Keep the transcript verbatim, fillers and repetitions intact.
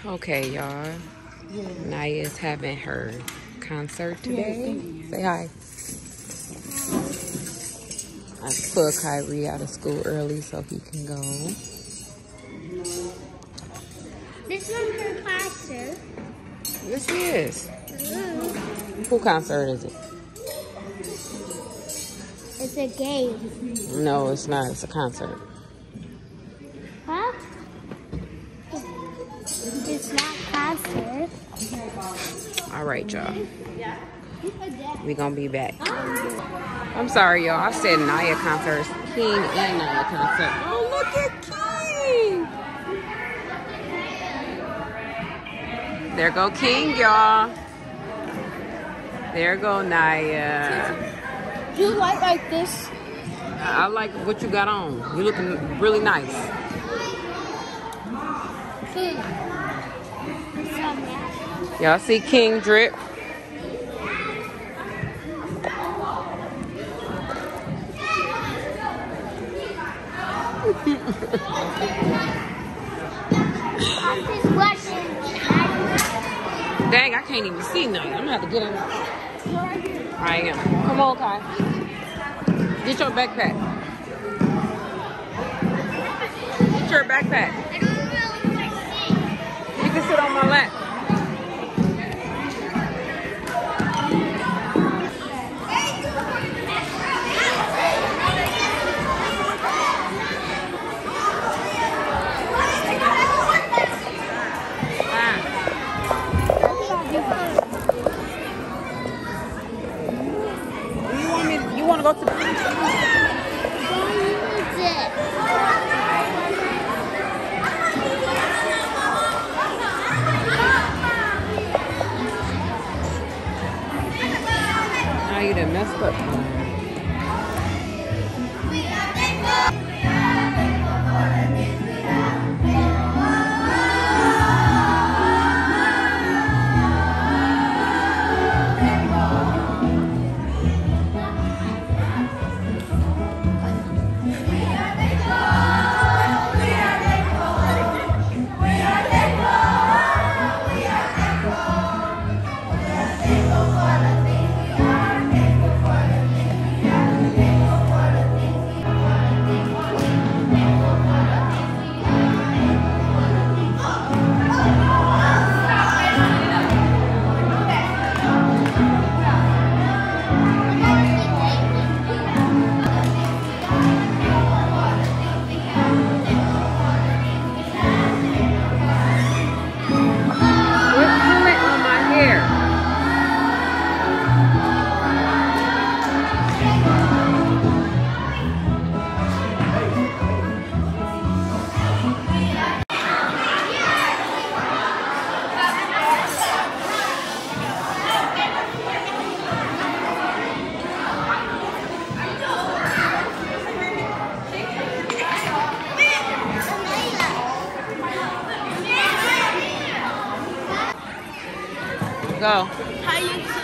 Okay, y'all. Naya is having her concert today. Say hi. I pulled Kyrie out of school early so he can go. This one's her concert. Yes, he is. Mm. Who concert is it? It's a game. No, it's not. It's a concert. Huh? It's not concert. All right, y'all. We gonna be back. I'm sorry, y'all. I said Naya concert. King and Naya concert. Oh, look at King. There go King, y'all. There go Naya. Do you like like this? I like what you got on. You looking really nice. King. Y'all see King drip? Dang, I can't even see nothing. I'm gonna have to get in. I am. Come on, Kai. Get your backpack. Get your backpack. You can sit on my lap. You want to go to the beach? Now you done messed up. Go. How you